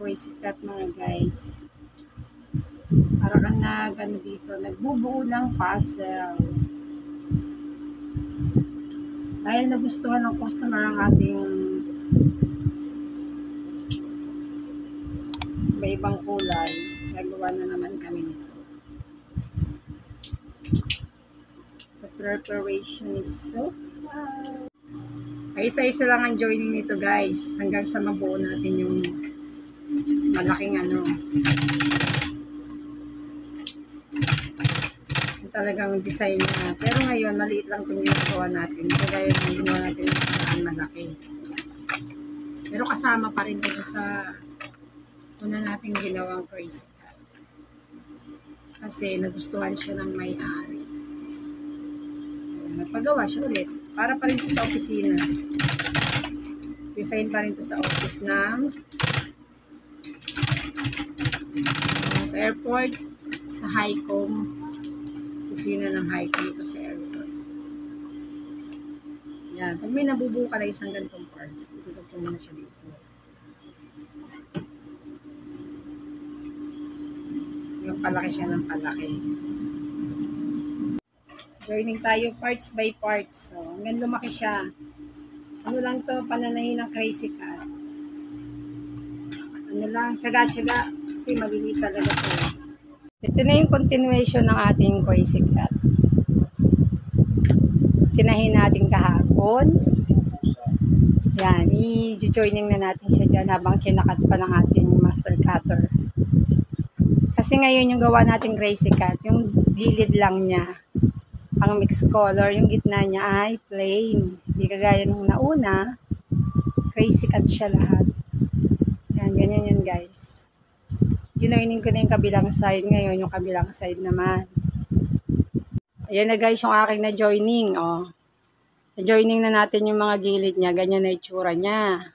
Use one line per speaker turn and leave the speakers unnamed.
crazy cut mga guys. Para kang ano dito, nagbubuo ng puzzle. Dahil nagustuhan ng customer ang ating iba-ibang kulay, nagawa na naman kami nito. The preparation is so wow. Ay, isa-isa lang ang joining nito guys, hanggang sa mabuo natin yung malaking ano. Talagang design niya. Pero ngayon, maliit lang itong ginagawa natin. Kaya yung ginawa natin yung paraan malaki. Pero kasama pa rin ito sa una nating ginawang crazy cut. Kasi nagustuhan siya ng may-ari. Nagpagawa siya ulit. Para pa rin ito sa opisina. Design pa rin ito sa office ng sa airport, sa Highcom. Opisina ng Highcom ito sa airport. Yan. Pag may nabubuo ka na isang ganitong parts, itutupo mo na siya dito. Yung palaki siya ng palaki. Joining tayo parts by parts. So, hanggang lumaki siya. Ano lang to, pananahin ng crazy cut. Ano lang, tsaga-tsaga. Kasi maliliit talaga to. Ito na yung continuation ng ating crazy cut. Kinahin natin kahapon. Yan, i-joining na natin siya dyan habang kinakat pa ng ating master cutter. Kasi ngayon yung gawa natin crazy cut, yung gilid lang niya, ang mixed color, yung gitna niya ay plain. Hindi kagaya nung nauna, crazy cut siya lahat. Yan, ganyan yan guys. Ginoining ko na yung kabilang side, ngayon yung kabilang side naman. Ayan na guys yung aking na joining. Oh. Na joining na natin yung mga gilid niya, ganyan na itsura niya.